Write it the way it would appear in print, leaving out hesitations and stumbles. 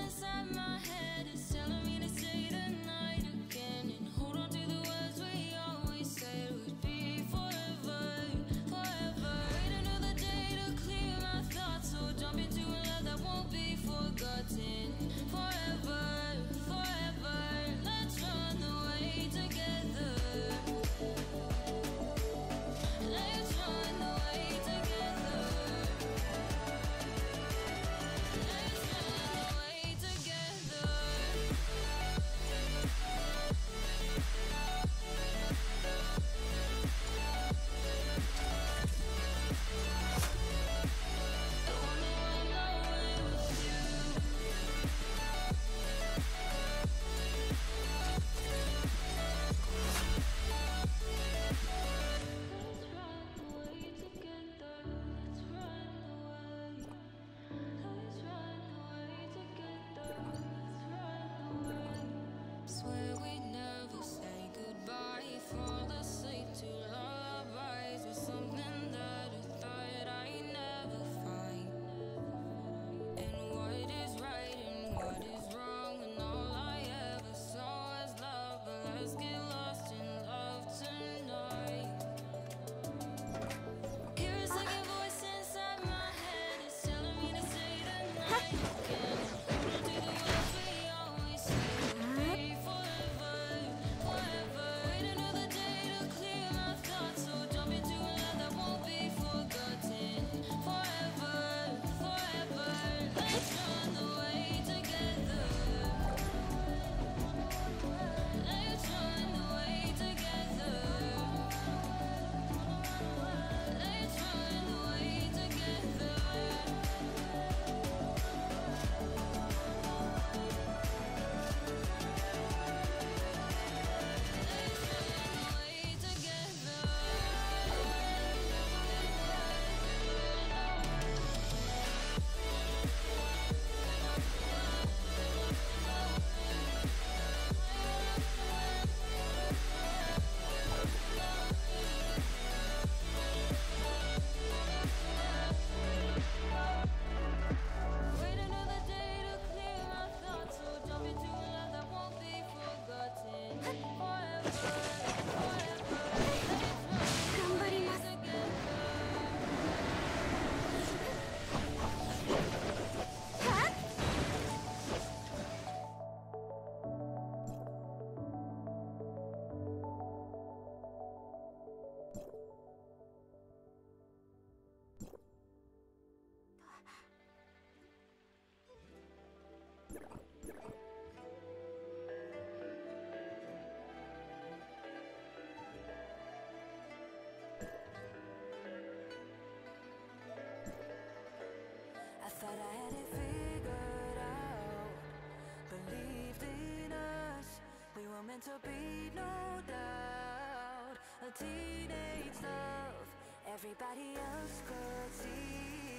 inside my head is telling me to stay the night again and hold on to the words we always said would be forever, forever. Wait another day to clear my thoughts, so jump into a love that won't be forgotten. Forever, forever, let's run away together. Let's run away together. Let's run away together. I wanna run away with you. Let's run away together. Let's run away. Let's run away together. Let's run away. Swear we'd never say goodbye. Fall asleep to lullabies with something that I thought I'd never find. And what is right and what is wrong, and all I ever saw was love. But let's get lost in love tonight. Hear a second voice inside my head, it's telling me to stay the night again. Hold on to the words we always said would be forever, forever. Wait another day to clear my thoughts, so jump into a love that won't be forgotten. Forever, forever, let's run away together. Let's run away together. Let's run away together. Let's run away together. Wait another day to clear my thoughts, so jump into a love that won't be forgotten. Forever, forever, let's run away together. I thought I had it figured out. Believed in us. We were meant to be, no doubt. A teenage love everybody else could see.